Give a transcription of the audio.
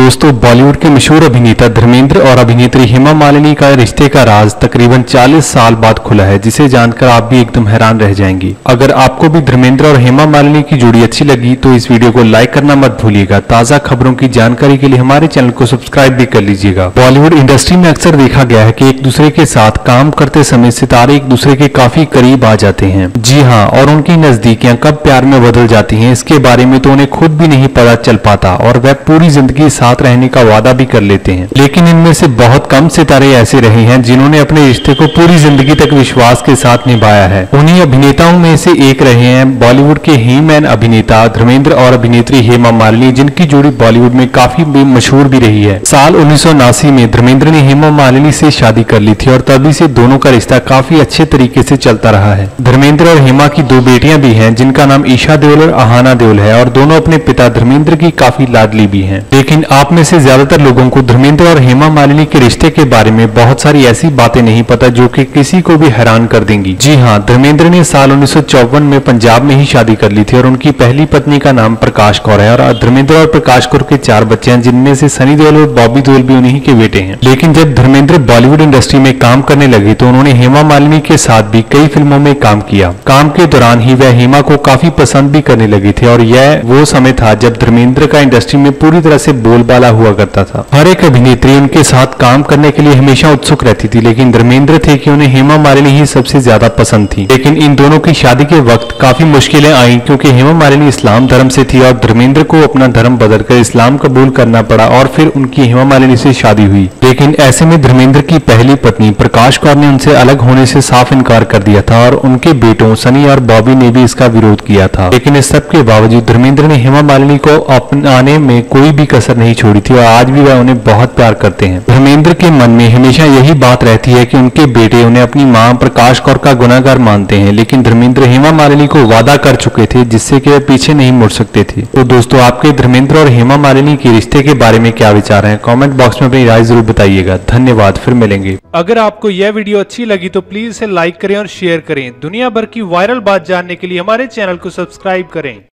दोस्तों, बॉलीवुड के मशहूर अभिनेता धर्मेंद्र और अभिनेत्री हेमा मालिनी का रिश्ते का राज तकरीबन 40 साल बाद खुला है, जिसे जानकर आप भी एकदम हैरान रह जाएंगी। अगर आपको भी धर्मेंद्र और हेमा मालिनी की जोड़ी अच्छी लगी तो इस वीडियो को लाइक करना मत भूलिएगा। ताजा खबरों की जानकारी के लिए हमारे चैनल को सब्सक्राइब भी कर लीजिएगा। बॉलीवुड इंडस्ट्री में अक्सर देखा गया है कि एक दूसरे के साथ काम करते समय सितारे एक दूसरे के काफी करीब आ जाते हैं। जी हाँ, और उनकी नजदीकियां कब प्यार में बदल जाती हैं इसके बारे में तो उन्हें खुद भी नहीं पता चल पाता और वह पूरी जिंदगी साथ रहने का वादा भी कर लेते हैं। लेकिन इनमें से बहुत कम सितारे ऐसे रहे हैं जिन्होंने अपने रिश्ते को पूरी जिंदगी तक विश्वास के साथ निभाया है। उन्हीं अभिनेताओं में से एक रहे हैं बॉलीवुड के ही मैन अभिनेता धर्मेंद्र और अभिनेत्री हेमा मालिनी, जिनकी जोड़ी बॉलीवुड में काफी मशहूर भी रही है। साल 1979 में धर्मेंद्र ने हेमा मालिनी से शादी कर ली थी और तभी से दोनों का रिश्ता काफी अच्छे तरीके से चलता रहा है। धर्मेंद्र और हेमा की 2 बेटियां भी हैं, जिनका नाम ईशा देओल और आहाना देओल है और दोनों अपने पिता धर्मेंद्र की काफी लाडली भी हैं। लेकिन आप में से ज्यादातर लोगों को धर्मेंद्र और हेमा मालिनी के रिश्ते के बारे में बहुत सारी ऐसी बातें नहीं पता जो कि किसी को भी हैरान कर देंगी। जी हाँ, धर्मेंद्र ने साल 1954 में पंजाब में ही शादी कर ली थी और उनकी पहली पत्नी का नाम प्रकाश कौर है। और धर्मेंद्र और प्रकाश कौर के 4 बच्चे हैं, जिनमें से सनी देओल और बॉबी देओल भी उन्हीं के बेटे हैं। लेकिन जब धर्मेंद्र बॉलीवुड इंडस्ट्री में काम करने लगे तो उन्होंने हेमा मालिनी के साथ भी कई फिल्मों में काम किया। काम के दौरान ही वह हेमा को काफी पसंद भी करने लगी थी और यह वो समय था जब धर्मेंद्र का इंडस्ट्री में पूरी तरह से बोलबाला हुआ करता था। हर एक अभिनेत्री उनके साथ काम करने के लिए हमेशा उत्सुक रहती थी, लेकिन धर्मेंद्र थे कि उन्हें हेमा मालिनी ही सबसे ज्यादा पसंद थी। लेकिन इन दोनों की शादी के वक्त काफी मुश्किलें आई, क्योंकि हेमा मालिनी इस्लाम धर्म से थी और धर्मेंद्र को अपना धर्म बदलकर इस्लाम कबूल करना पड़ा और फिर उनकी हेमा मालिनी से शादी हुई। लेकिन ऐसे में धर्मेंद्र की पहली पत्नी प्रकाश कौर ने उनसे अलग होने से साफ इनकार कर दिया था और उनके बेटों सनी और बॉबी ने भी इसका विरोध किया था। लेकिन इस सब के बावजूद धर्मेंद्र ने हेमा मालिनी को अपनाने में कोई भी कसर नहीं छोड़ी थी और आज भी वह उन्हें बहुत प्यार करते हैं। धर्मेंद्र के मन में हमेशा यही बात रहती है कि उनके बेटे उन्हें अपनी मां प्रकाश कौर का गुनहगार मानते हैं। लेकिन धर्मेंद्र हेमा मालिनी को वादा कर चुके थे जिससे कि वे पीछे नहीं मुड़ सकते थे। तो दोस्तों, आपके धर्मेंद्र और हेमा मालिनी के रिश्ते के बारे में क्या विचार हैं? कमेंट बॉक्स में अपनी राय जरूर बताइएगा। धन्यवाद, फिर मिलेंगे। अगर आपको यह वीडियो अच्छी लगी तो प्लीज इसे लाइक करें और शेयर करें। दुनिया भर की वायरल बात जानने के लिए हमारे चैनल को सब्सक्राइब करें।